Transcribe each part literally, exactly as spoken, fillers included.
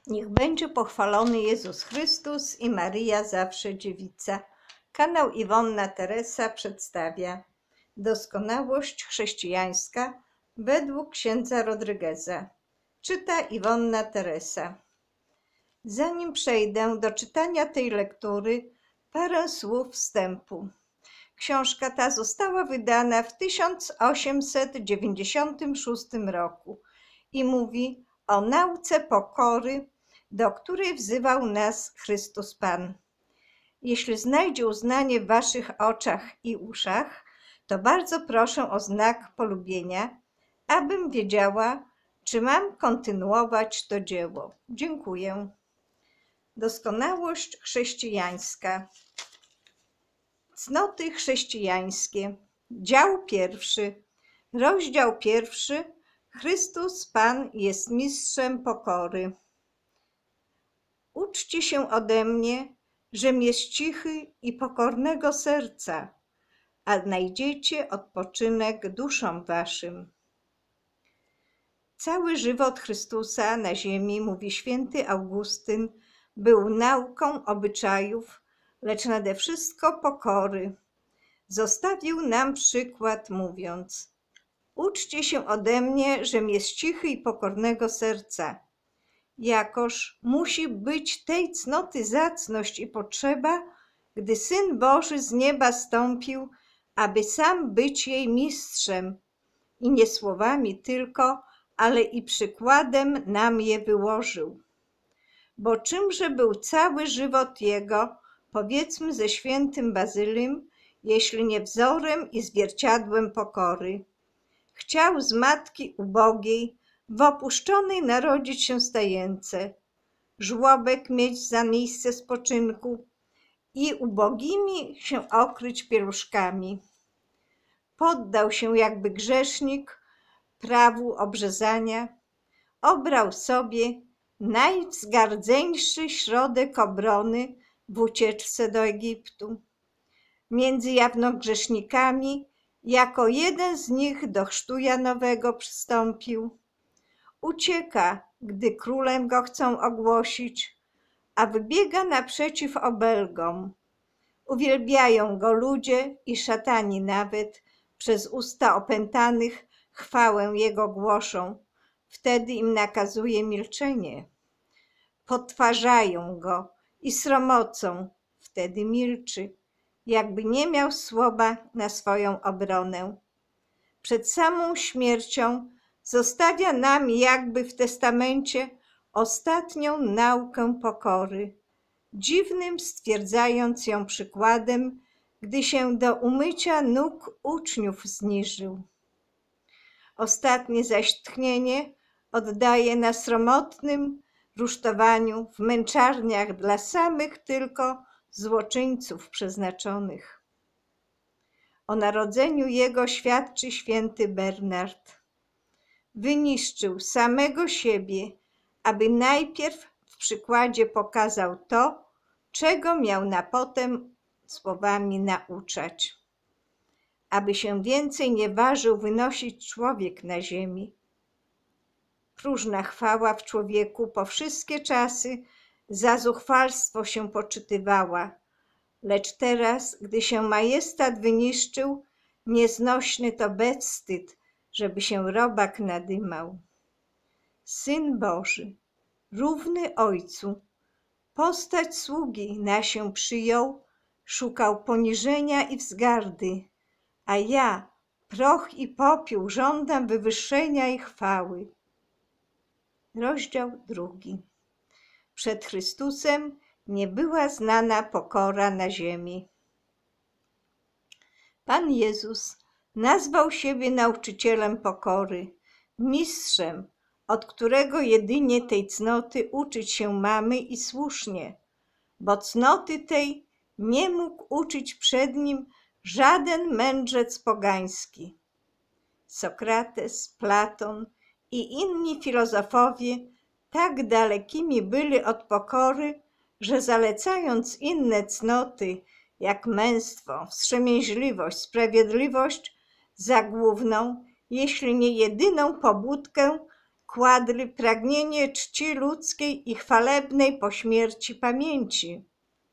Niech będzie pochwalony Jezus Chrystus i Maryja zawsze dziewica. Kanał Iwonna Teresa przedstawia Doskonałość chrześcijańska według księdza Rodrigueza. Czyta Iwonna Teresa. Zanim przejdę do czytania tej lektury, parę słów wstępu. Książka ta została wydana w tysiąc osiemset dziewięćdziesiątym szóstym roku i mówi o nauce pokory, do której wzywał nas Chrystus Pan. Jeśli znajdzie uznanie w waszych oczach i uszach, to bardzo proszę o znak polubienia, abym wiedziała, czy mam kontynuować to dzieło. Dziękuję. Doskonałość chrześcijańska. Cnoty chrześcijańskie. Dział pierwszy. Rozdział pierwszy. Chrystus Pan jest mistrzem pokory. Uczcie się ode mnie, żem jest cichy i pokornego serca, a znajdziecie odpoczynek duszom waszym. Cały żywot Chrystusa na ziemi, mówi święty Augustyn, był nauką obyczajów, lecz nade wszystko pokory. Zostawił nam przykład, mówiąc: uczcie się ode mnie, żem jest cichy i pokornego serca. Jakoż musi być tej cnoty zacność i potrzeba, gdy Syn Boży z nieba stąpił, aby sam być jej mistrzem i nie słowami tylko, ale i przykładem nam je wyłożył. Bo czymże był cały żywot Jego, powiedzmy ze świętym Bazylym, jeśli nie wzorem i zwierciadłem pokory? Chciał z matki ubogiej, w opuszczonej narodzić się stajence, żłobek mieć za miejsce spoczynku i ubogimi się okryć pieluszkami. Poddał się jakby grzesznik prawu obrzezania, obrał sobie najwzgardzeńszy środek obrony w ucieczce do Egiptu. Między jawnogrzesznikami jako jeden z nich do chrztu Janowego przystąpił. Ucieka, gdy królem go chcą ogłosić, a wybiega naprzeciw obelgom. Uwielbiają go ludzie i szatani nawet, przez usta opętanych chwałę jego głoszą. Wtedy im nakazuje milczenie. Potwarzają go i sromocą, wtedy milczy, jakby nie miał słowa na swoją obronę. Przed samą śmiercią zostawia nam jakby w testamencie ostatnią naukę pokory, dziwnym stwierdzając ją przykładem, gdy się do umycia nóg uczniów zniżył. Ostatnie zaś tchnienie oddaje na sromotnym rusztowaniu w męczarniach dla samych tylko złoczyńców przeznaczonych. O narodzeniu jego świadczy święty Bernard. Wyniszczył samego siebie, aby najpierw w przykładzie pokazał to, czego miał na potem słowami nauczać. Aby się więcej nie ważył wynosić człowiek na ziemi. Próżna chwała w człowieku po wszystkie czasy za zuchwalstwo się poczytywała, lecz teraz, gdy się majestat wyniszczył, nieznośny to bezwstyd, żeby się robak nadymał. Syn Boży, równy Ojcu, postać sługi na się przyjął, szukał poniżenia i wzgardy, a ja, proch i popiół, żądam wywyższenia i chwały. Rozdział drugi. Przed Chrystusem nie była znana pokora na ziemi. Pan Jezus nazwał siebie nauczycielem pokory, mistrzem, od którego jedynie tej cnoty uczyć się mamy i słusznie, bo cnoty tej nie mógł uczyć przed nim żaden mędrzec pogański. Sokrates, Platon i inni filozofowie tak dalekimi byli od pokory, że zalecając inne cnoty, jak męstwo, wstrzemięźliwość, sprawiedliwość, za główną, jeśli nie jedyną pobudkę kładli pragnienie czci ludzkiej i chwalebnej po śmierci pamięci.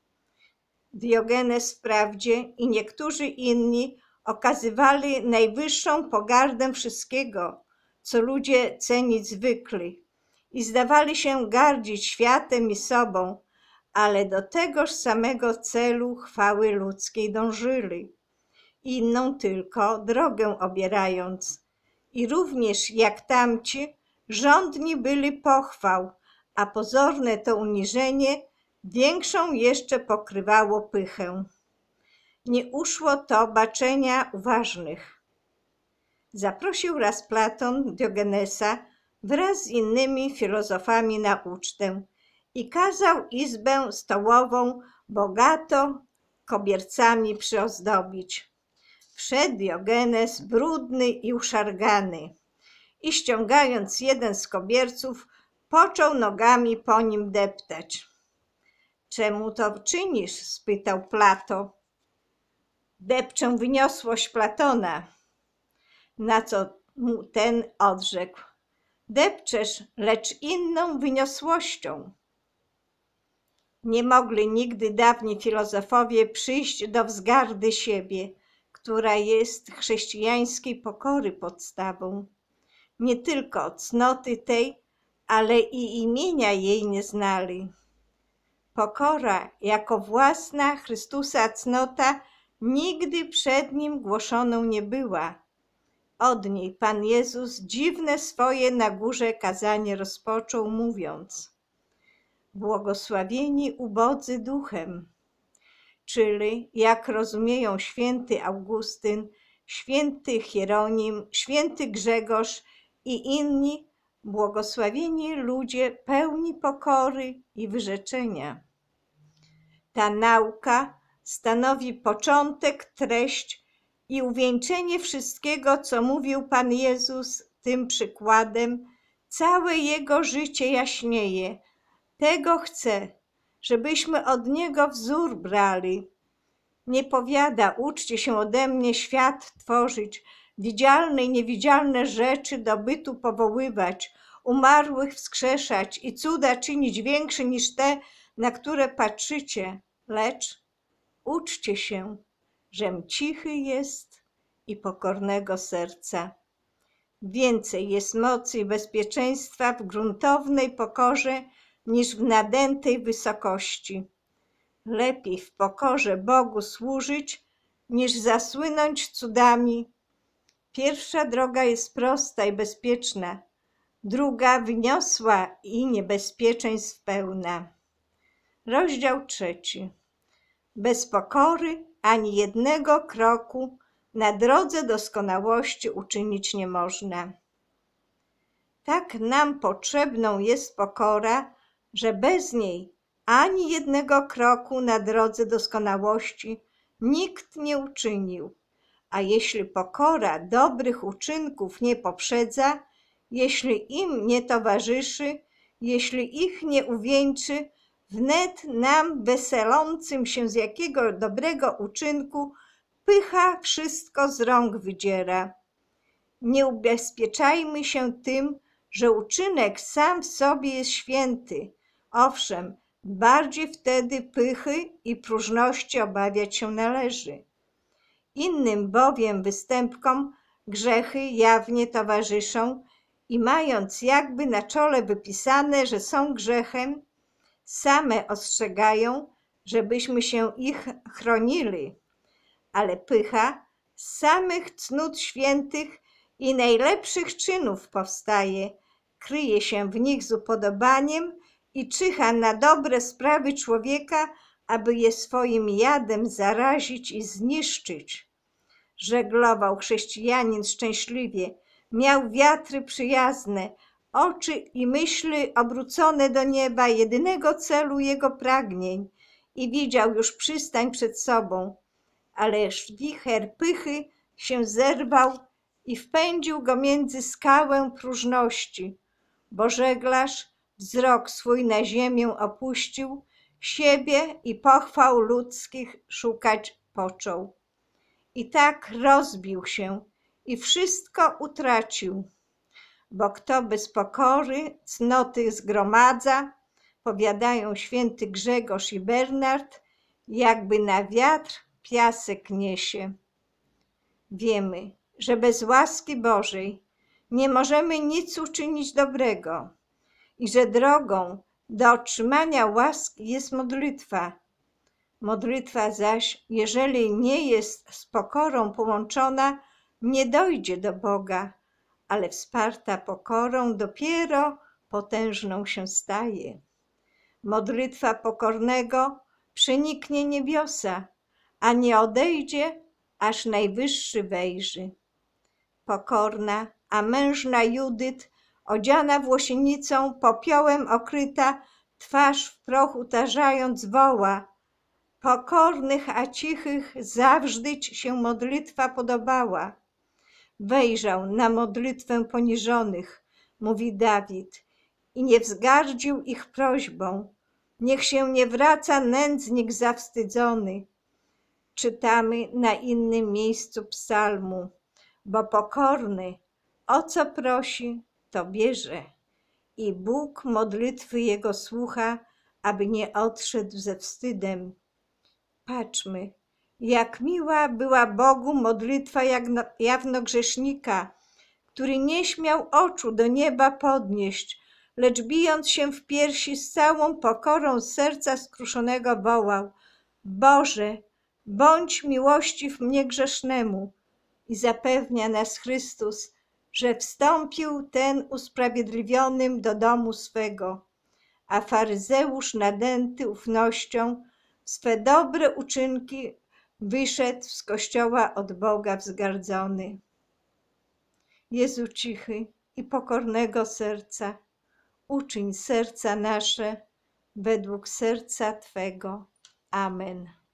Diogenes wprawdzie i niektórzy inni okazywali najwyższą pogardę wszystkiego, co ludzie cenić zwykli, i zdawali się gardzić światem i sobą, ale do tegoż samego celu chwały ludzkiej dążyli, inną tylko drogę obierając. I również jak tamci, żądni byli pochwał, a pozorne to uniżenie większą jeszcze pokrywało pychę. Nie uszło to baczenia uważnych. Zaprosił raz Platon Diogenesa wraz z innymi filozofami na ucztę i kazał izbę stołową bogato kobiercami przyozdobić. Wszedł Diogenes brudny i uszargany i ściągając jeden z kobierców, począł nogami po nim deptać. Czemu to czynisz? Spytał Plato. Depczę wyniosłość Platona. Na co mu ten odrzekł. Depczesz, lecz inną wyniosłością. Nie mogli nigdy dawni filozofowie przyjść do wzgardy siebie, która jest chrześcijańskiej pokory podstawą. Nie tylko cnoty tej, ale i imienia jej nie znali. Pokora jako własna Chrystusa cnota nigdy przed nim głoszoną nie była. Od niej Pan Jezus dziwne swoje na górze kazanie rozpoczął, mówiąc: błogosławieni ubodzy duchem, czyli jak rozumieją święty Augustyn, święty Hieronim, święty Grzegorz i inni, błogosławieni ludzie pełni pokory i wyrzeczenia. Ta nauka stanowi początek, treść i uwieńczenie wszystkiego, co mówił Pan Jezus. Tym przykładem całe Jego życie jaśnieje. Tego chce, żebyśmy od Niego wzór brali. Nie powiada, uczcie się ode mnie świat tworzyć, widzialne i niewidzialne rzeczy do bytu powoływać, umarłych wskrzeszać i cuda czynić większe niż te, na które patrzycie, lecz uczcie się, żem cichy jest i pokornego serca. Więcej jest mocy i bezpieczeństwa w gruntownej pokorze niż w nadętej wysokości. Lepiej w pokorze Bogu służyć, niż zasłynąć cudami. Pierwsza droga jest prosta i bezpieczna, druga wyniosła i niebezpieczeństw pełna. Rozdział trzeci. Bez pokory ani jednego kroku na drodze doskonałości uczynić nie można. Tak nam potrzebną jest pokora, że bez niej ani jednego kroku na drodze doskonałości nikt nie uczynił. A jeśli pokora dobrych uczynków nie poprzedza, jeśli im nie towarzyszy, jeśli ich nie uwieńczy, wnet nam weselącym się z jakiego dobrego uczynku pycha wszystko z rąk wydziera. Nie ubezpieczajmy się tym, że uczynek sam w sobie jest święty. Owszem, bardziej wtedy pychy i próżności obawiać się należy. Innym bowiem występkom grzechy jawnie towarzyszą i mając jakby na czole wypisane, że są grzechem, same ostrzegają, żebyśmy się ich chronili. Ale pycha z samych cnót świętych i najlepszych czynów powstaje, kryje się w nich z upodobaniem i czyha na dobre sprawy człowieka, aby je swoim jadem zarazić i zniszczyć. Żeglował chrześcijanin szczęśliwie, miał wiatry przyjazne, oczy i myśli obrócone do nieba, jedynego celu jego pragnień, i widział już przystań przed sobą, ależ wicher pychy się zerwał i wpędził go między skałę próżności, bo żeglarz wzrok swój na ziemię opuścił, siebie i pochwał ludzkich szukać począł. I tak rozbił się i wszystko utracił. bo kto bez pokory cnoty zgromadza, powiadają święty Grzegorz i Bernard, jakby na wiatr piasek niesie. Wiemy, że bez łaski Bożej nie możemy nic uczynić dobrego i że drogą do otrzymania łaski jest modlitwa. Modlitwa zaś, jeżeli nie jest z pokorą połączona, nie dojdzie do Boga, ale wsparta pokorą dopiero potężną się staje. Modlitwa pokornego przeniknie niebiosa, a nie odejdzie, aż Najwyższy wejrzy. Pokorna, a mężna Judyt, odziana włosienicą, popiołem okryta, twarz w prochu tarzając woła: pokornych, a cichych zawżdyć się modlitwa podobała. Wejrzał na modlitwę poniżonych, mówi Dawid, i nie wzgardził ich prośbą. Niech się nie wraca nędznik zawstydzony. Czytamy na innym miejscu psalmu, bo pokorny, o co prosi, to bierze. I Bóg modlitwy jego słucha, aby nie odszedł ze wstydem. Patrzmy, jak miła była Bogu modlitwa jawnogrzesznika, który nie śmiał oczu do nieba podnieść, lecz bijąc się w piersi z całą pokorą serca skruszonego wołał: Boże, bądź miłościw mnie grzesznemu. I zapewnia nas Chrystus, że wstąpił ten usprawiedliwionym do domu swego, a faryzeusz nadęty ufnością w swe dobre uczynki wyszedł z kościoła od Boga wzgardzony. Jezu cichy i pokornego serca, uczyń serca nasze według serca Twego. Amen.